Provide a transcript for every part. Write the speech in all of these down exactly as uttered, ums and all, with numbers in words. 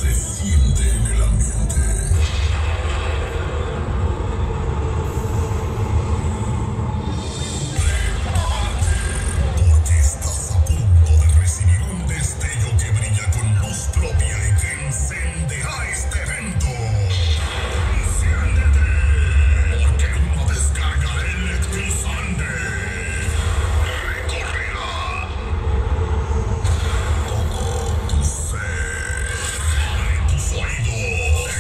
Se siente en el ambiente. Porque estás a punto de recibir un destello que brilla con luz propia y que encenderá este evento. ¡Enciéndete! Porque una descarga electrizante recorrerá todo tu ser. Abre tus oídos.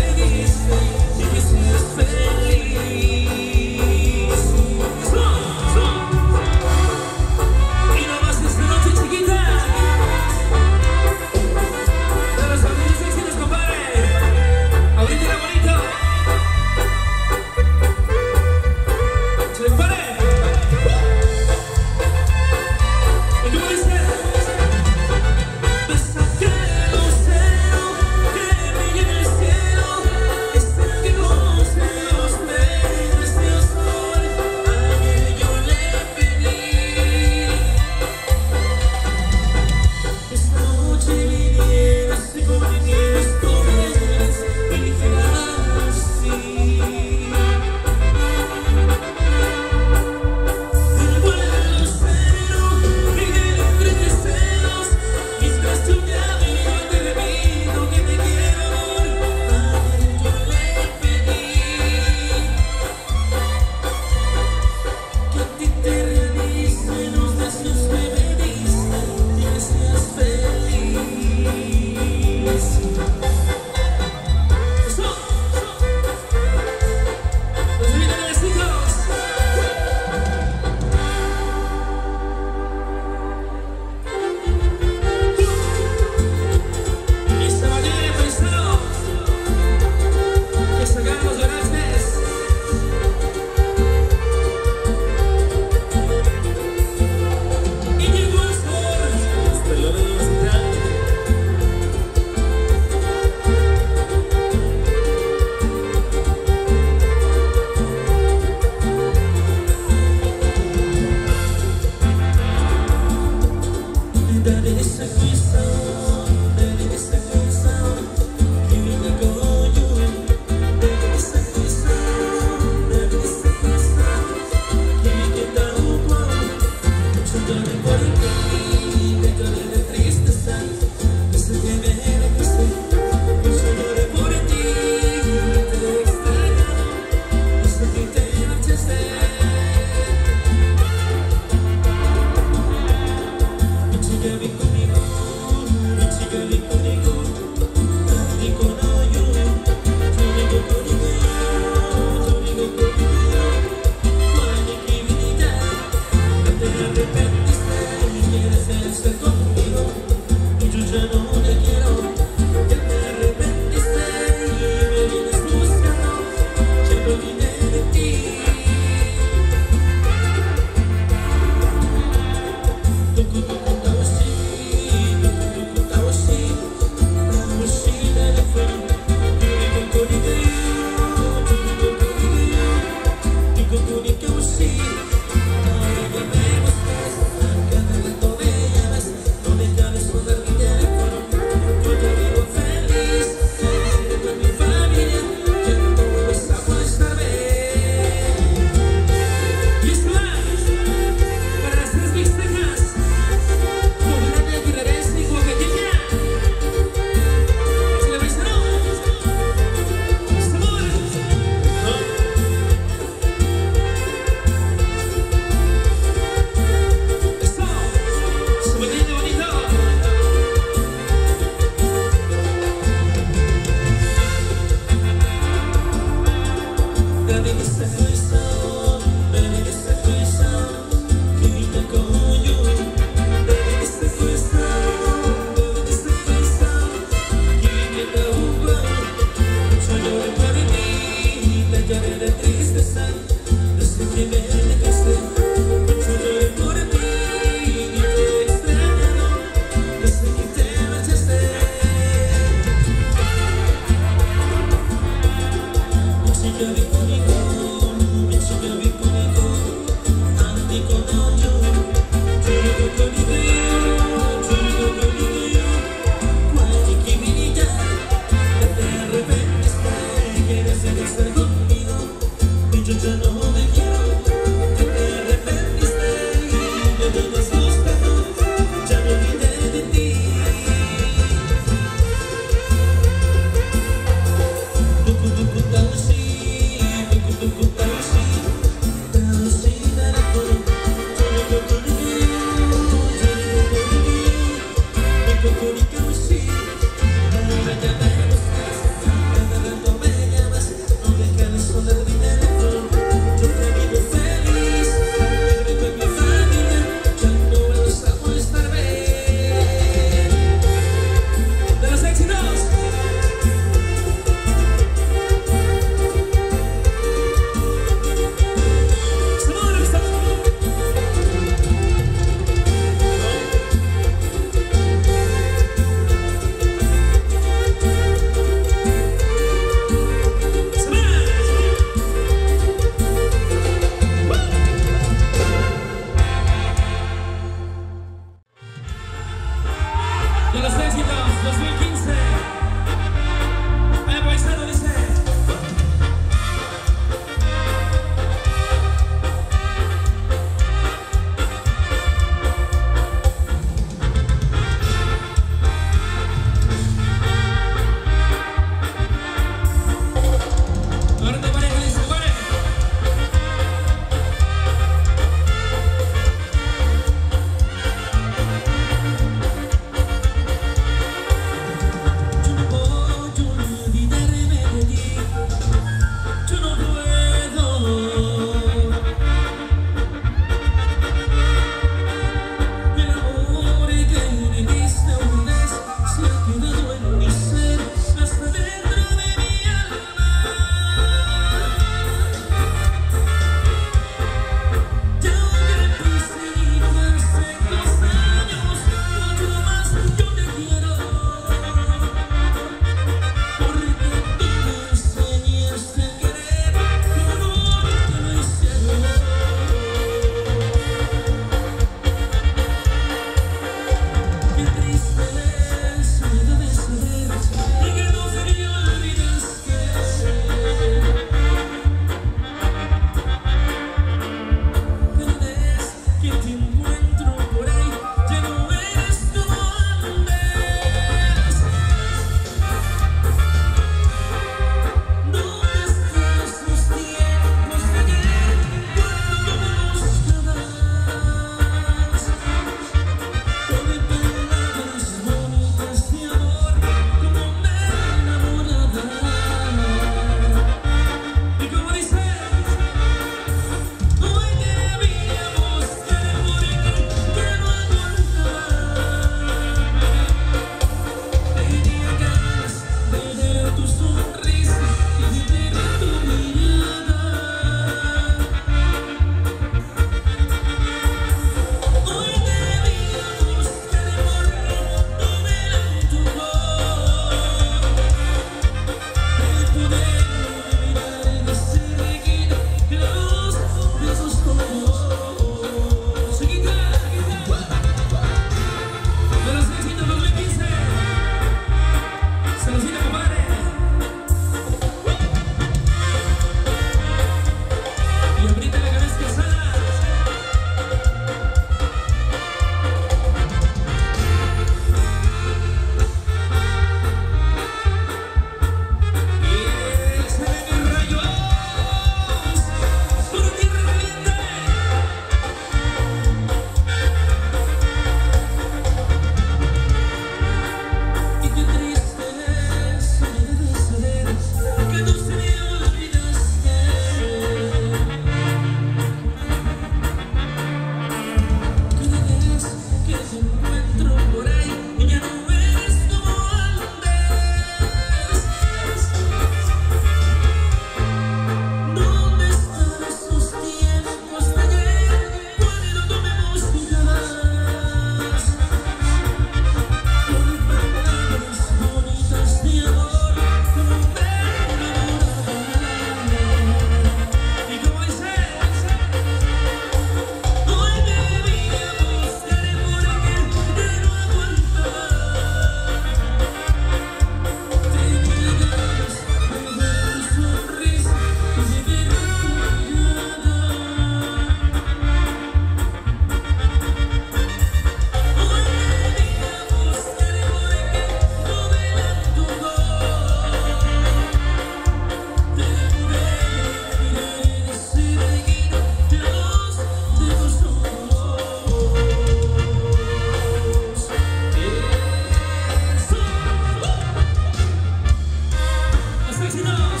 éxitos.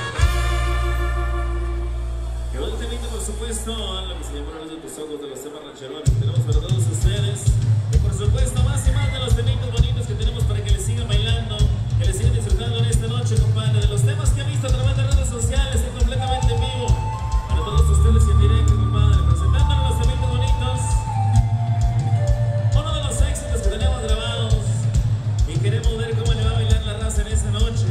Que bueno temita, por supuesto, lo que se llama Los de tus ojos, de los temas rancherones que tenemos para todos ustedes. Y por supuesto, más y más de los temitas bonitos que tenemos para que les sigan bailando, que les sigan disfrutando en esta noche, compadre. De los temas que han visto a través de redes sociales, y completamente en vivo. Para todos ustedes y en directo, compadre. Presentándonos los temitas bonitos. Uno de los éxitos que tenemos grabados. Y queremos ver cómo le va a bailar la raza en esta noche.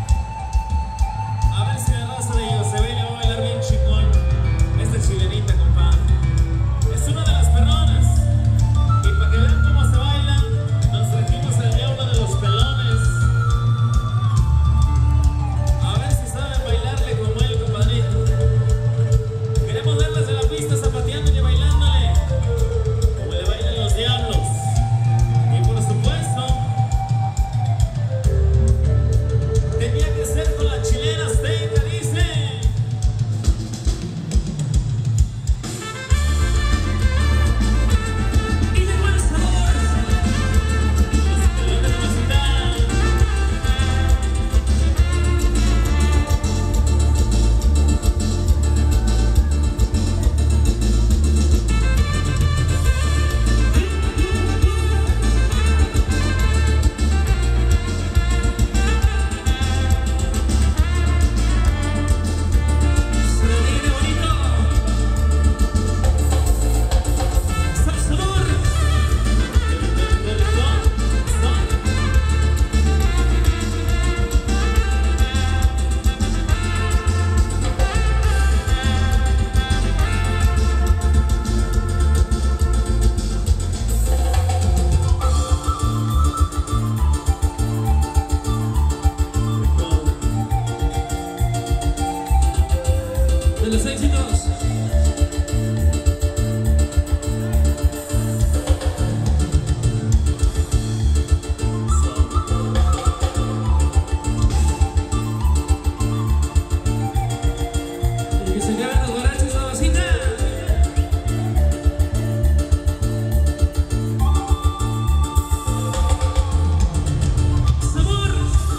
A ver si la raza de Yosebel le va a bailar bien chingón. Esta chilenita, compadre. Es una de las perronas. Y para que vean cómo se baila, nos trajimos al diablo de los pelones. A ver si saben bailarle como él, compadrito. Queremos verlas de la pista zapateando y bailándole como le bailan los diablos. Y por supuesto, tenía que ser con la chilena azteca, dice. Y de buen sabor, los pelones de la ciudad. Se lo viene bonito. Salsador. De los éxitos. Y que se lleven los borrachos a la bocina. Sabor.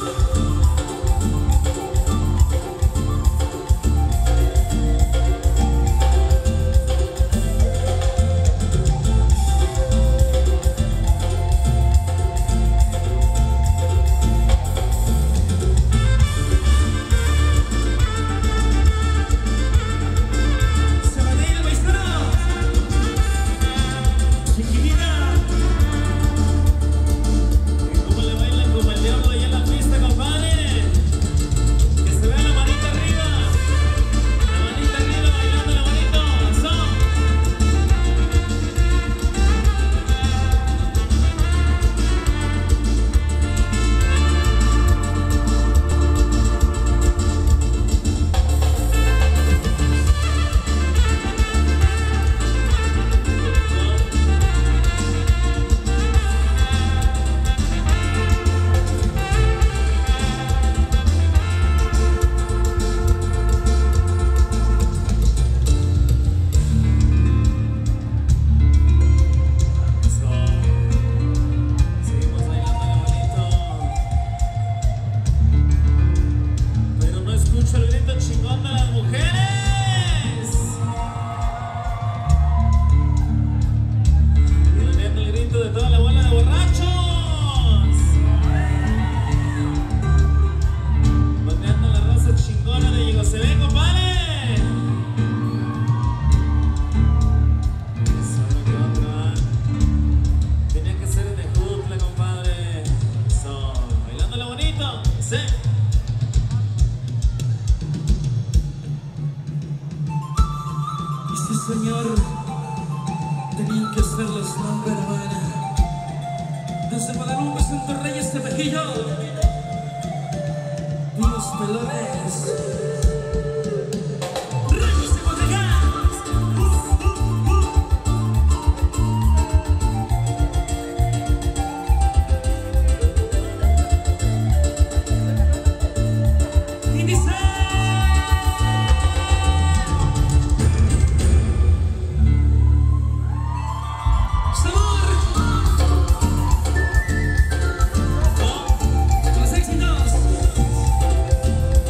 Se va a ir el maestro. Chiquilina. Y cómo le bailan como el diablo allá en la pista, compadre. Que se vea la manita arriba. La manita arriba bailando la manito. Son. Seguimos bailando la bonito. Pero no escucho el grito chingón de las mujeres. Y donde el grito de toda la bola de borrachos. Donde anda la raza chingona de Yosebel, compadre. Eso es lo que otra. Tenía que ser de Jutla, compadre. Eso, bailándola bonito. Sí. Y sí, señor, tenían que ser los number one. Desde Guadalupe, Santo Reyes, Tepejillo. Y los pelones. Reyes de Guadalajara. Uh, uh, uh. Y dice. Sabor. Los éxitos.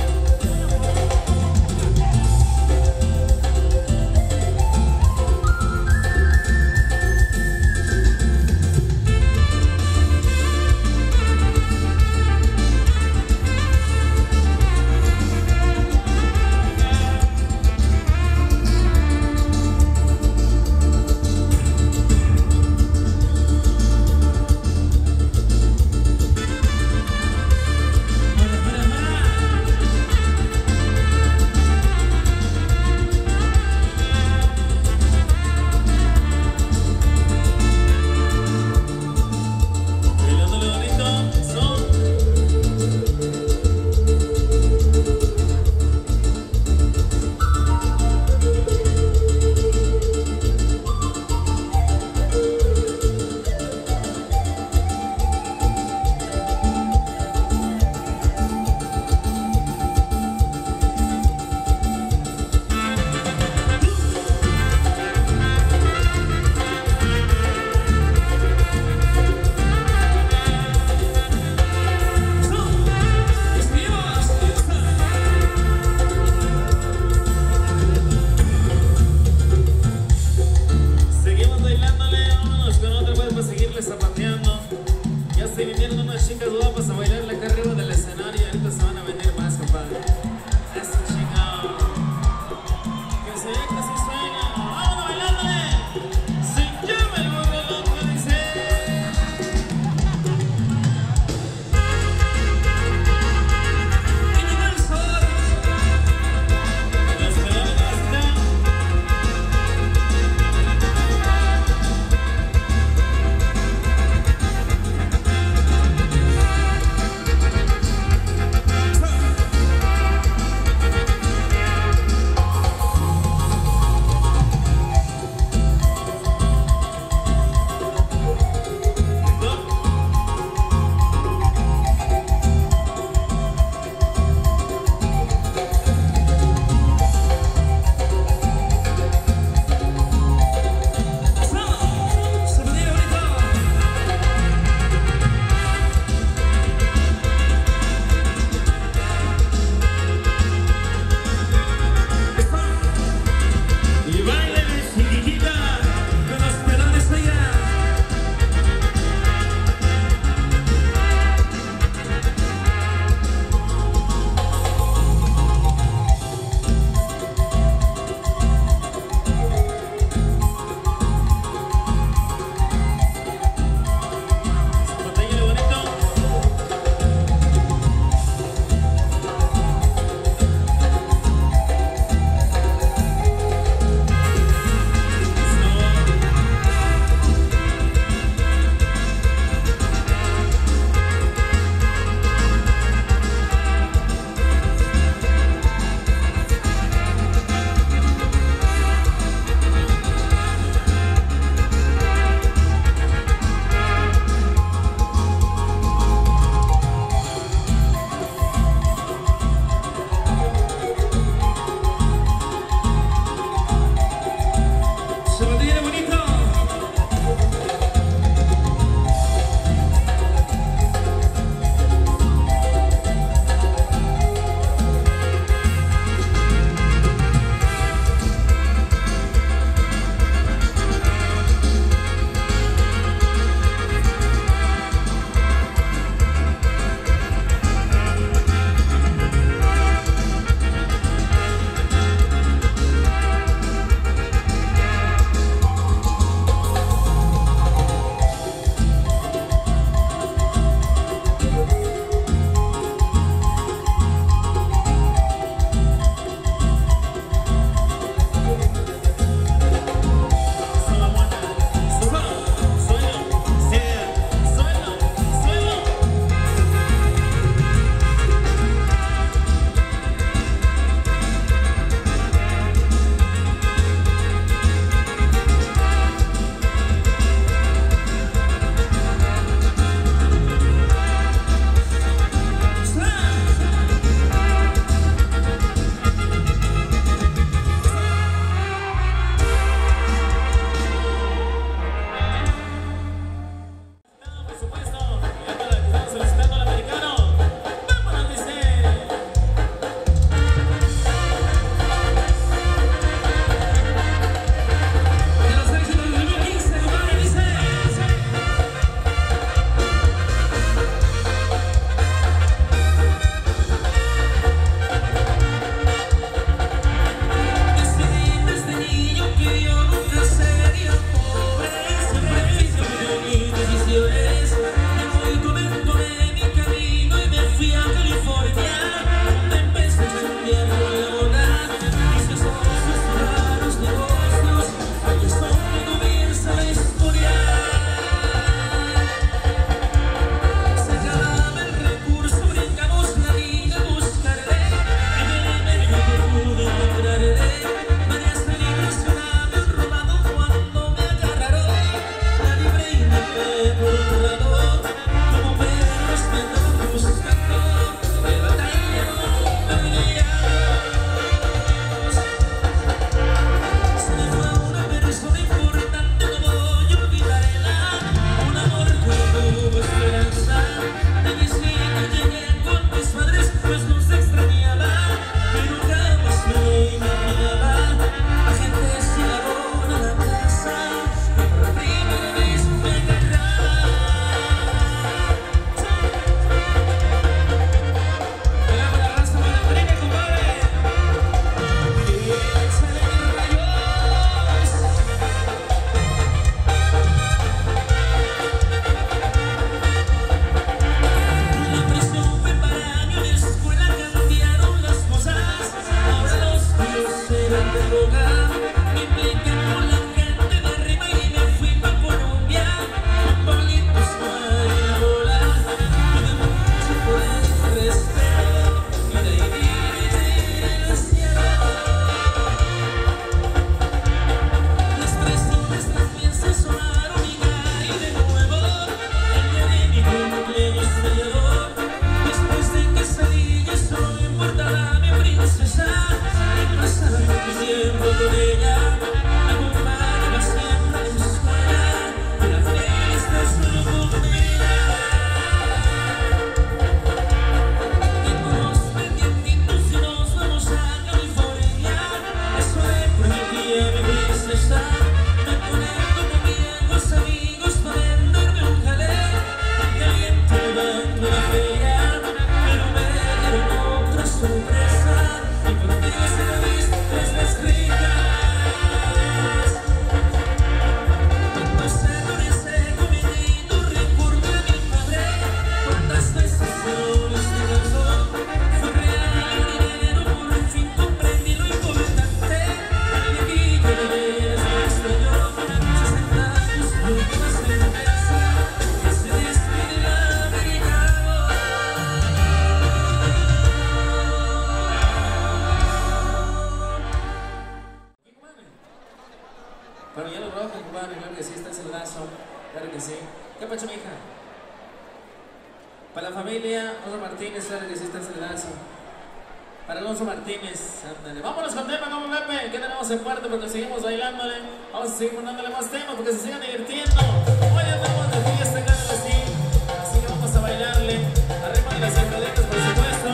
Para la familia, Alonso Martínez, claro que sí está el cedazo. Para Alonso Martínez, ándale. Vámonos con tema, como Pepe, que tenemos en cuarto porque seguimos bailándole. Vamos a seguir poniéndole más temas porque se sigan divirtiendo. Hoy andamos de fiesta, claro que sí. Así que vamos a bailarle. Arriba de las sentaditas, por supuesto.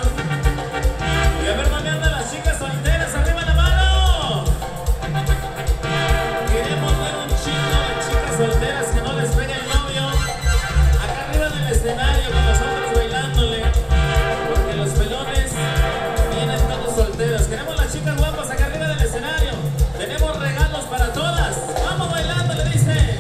Y a ver dónde andan las chicas solteras. ¡Arriba la mano! Queremos ver un chingo de chicas solteras que no les pegue el novio. Acá arriba del escenario con nosotros bailándole. Porque los pelones vienen todos solteros. Queremos las chicas guapas acá arriba del escenario. Tenemos regalos para todas. Vamos bailando, le dice.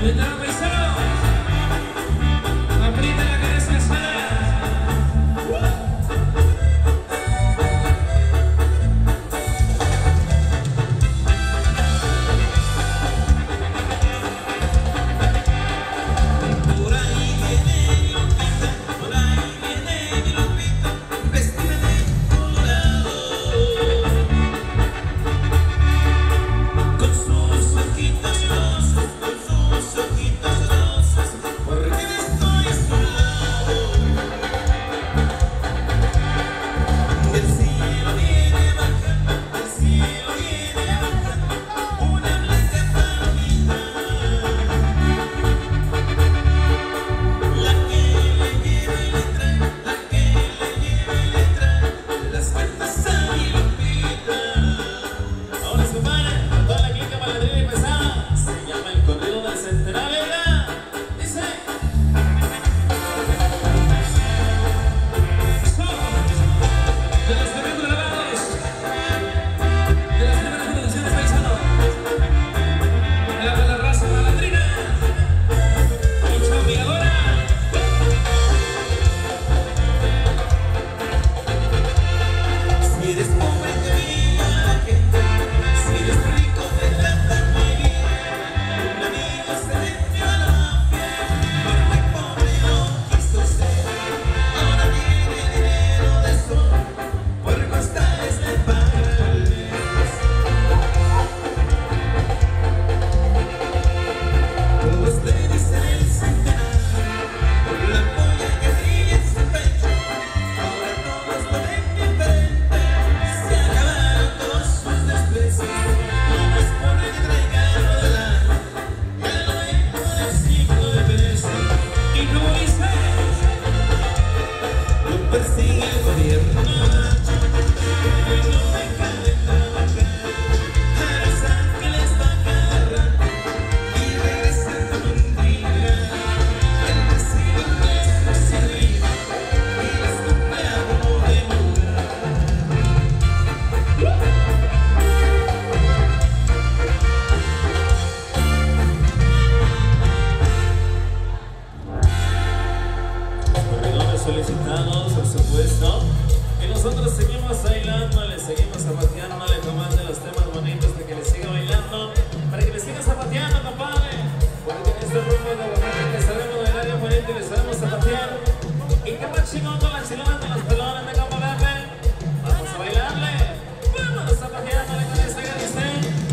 solicitados, por supuesto. Y nosotros seguimos bailando, le seguimos zapateando, le tomando los temas bonitos para que le siga bailando, para que le siga zapateando, compadre. Porque en este rumbo de Oaxaca que sabemos bailar bien bonito y le sabemos zapatear. Y qué más chingón con las chilonas, con los pelones de Campo Verde. Vamos a bailarle, vamos zapateándole con esa que dice.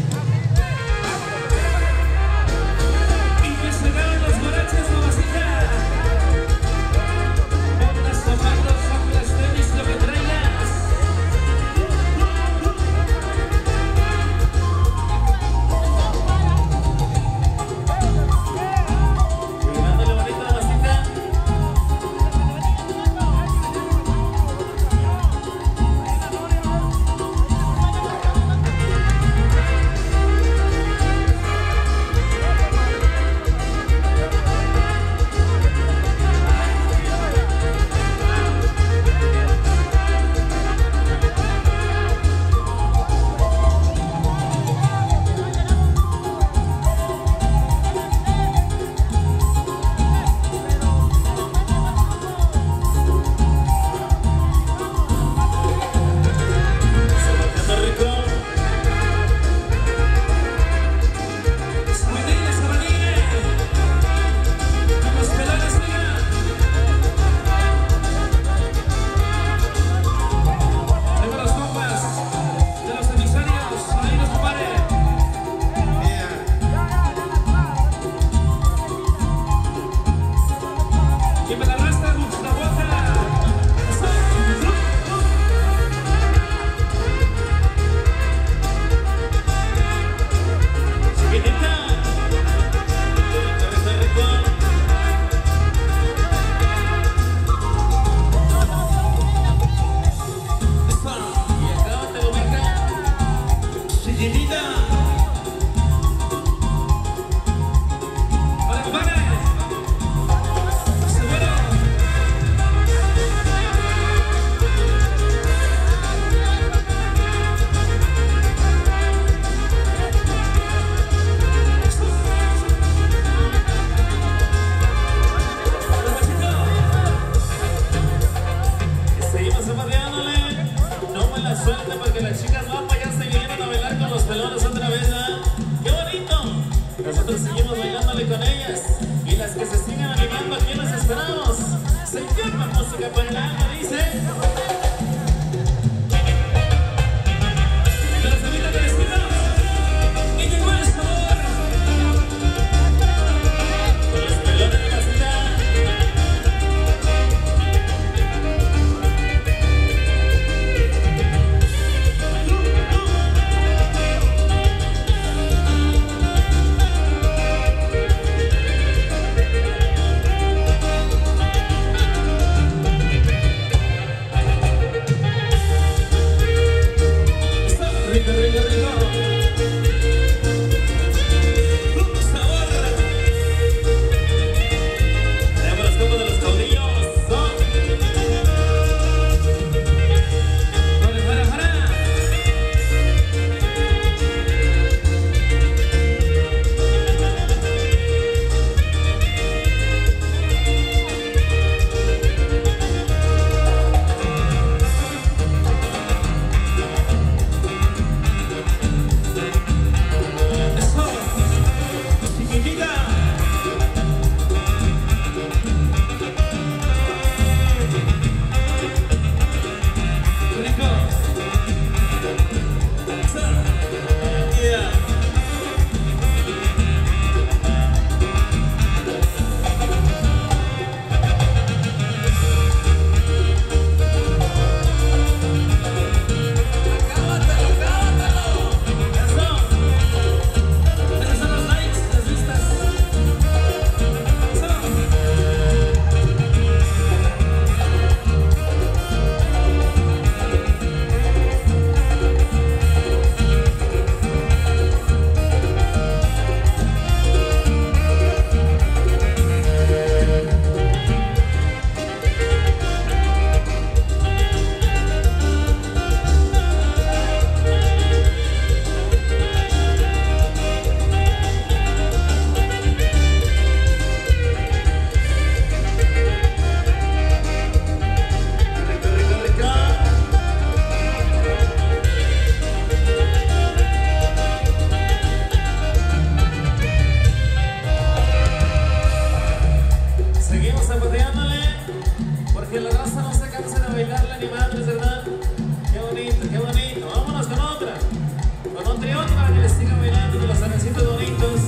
Y que se vean los borrachos, mamacita. Zapatos, zapatos, tenis, música para el alma, dice. Los amigos de vecinos. Y llegó el sabor. Con los pelones de la ciudad. Rico, rico, rico. Uh, sabor. Tenemos los copos de los caudillos. Son. Para, para, para. Seguimos zapateándole, porque la raza no se cansa de bailarla ni madres, ¿verdad? Qué bonito, qué bonito. Vámonos con otra, con un trión para que les sigan bailando de los sanecitos bonitos.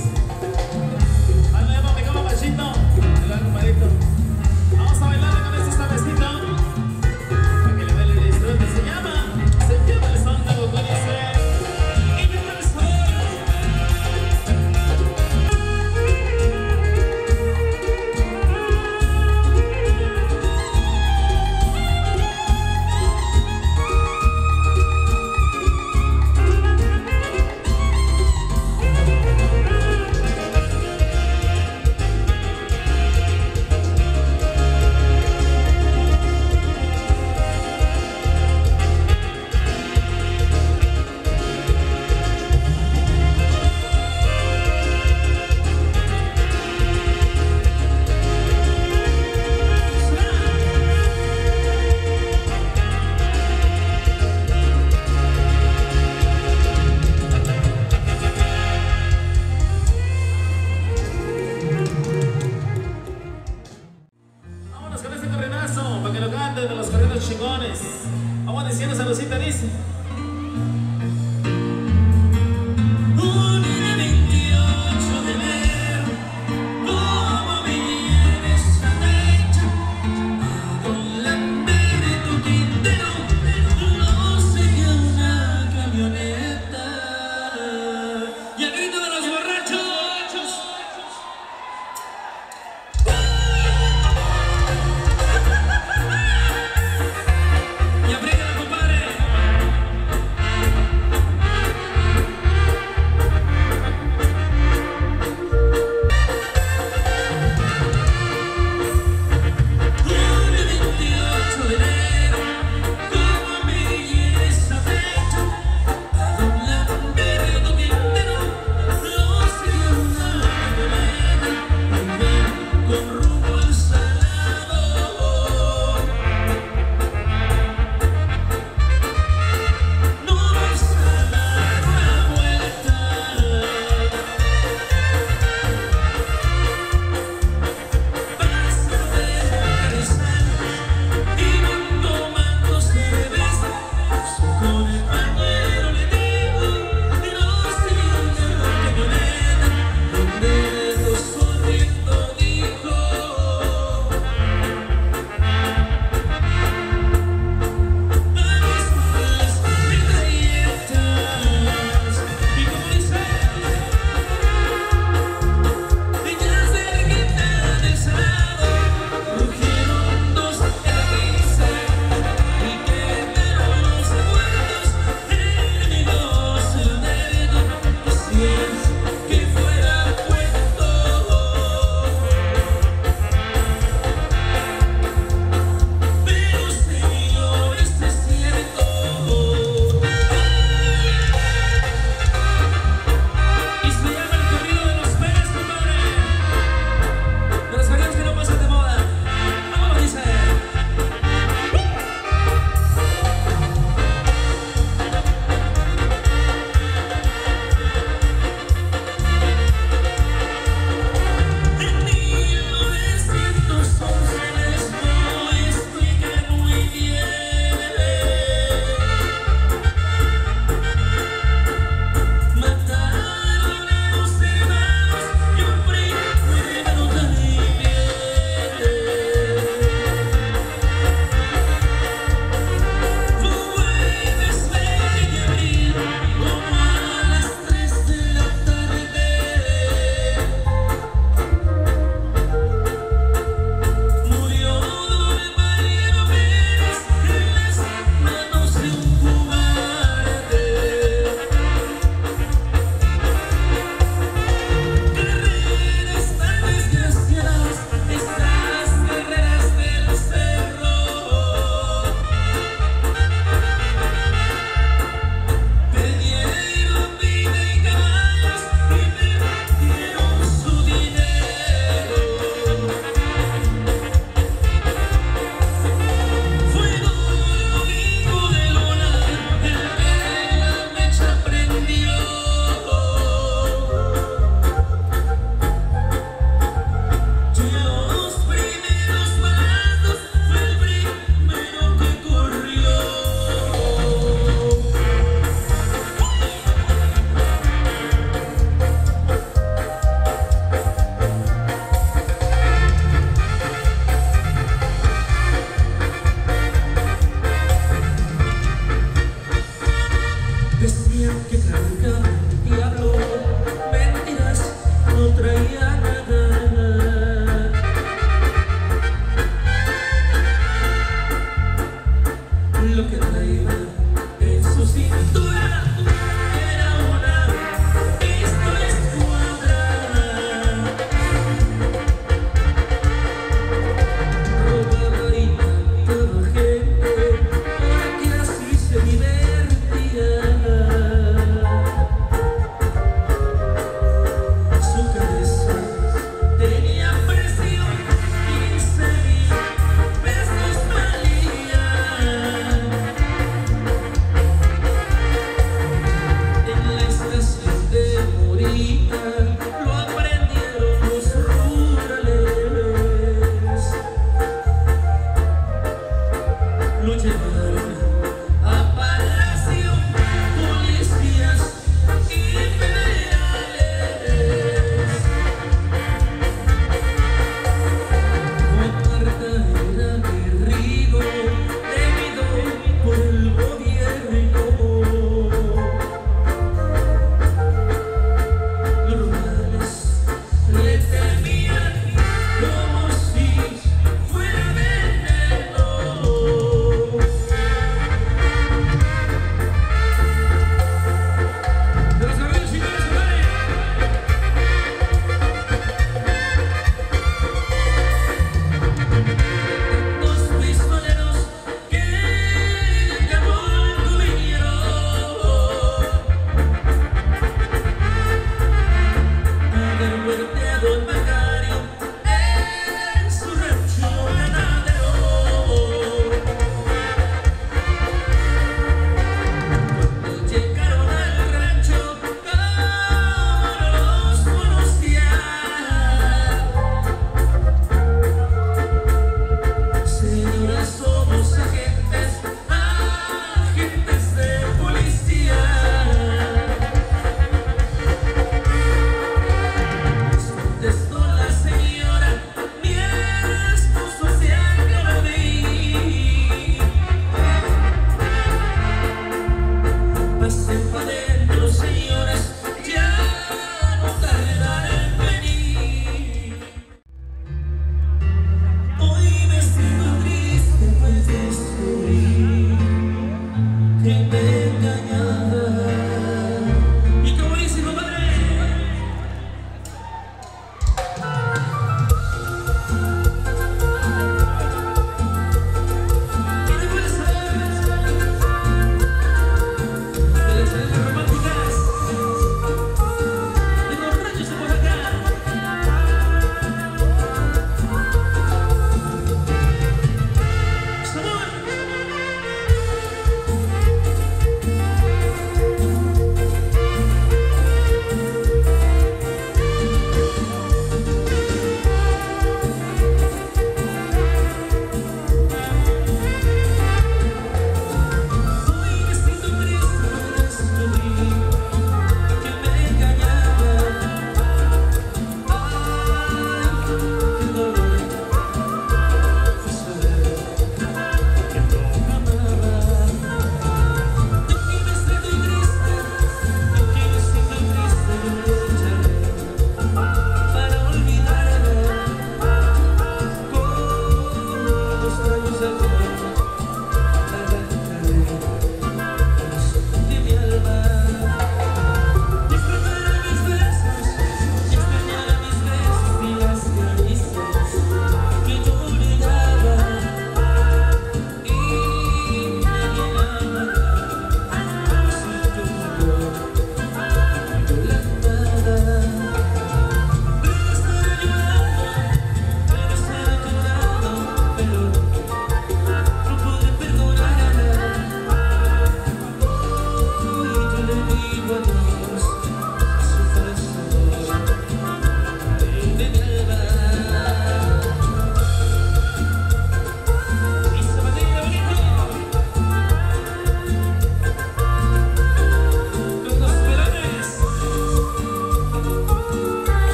Dale, mi compa Machito, el armadito. Vamos a bailarle con este sabecito, para que le baile y disfrute. Se llama, se llama el son de Bocón y se. Y llegó el sabor. Vámonos con este correnazo, para que lo canten de los corridos chingones. Vamos diciendo saludcita, dice.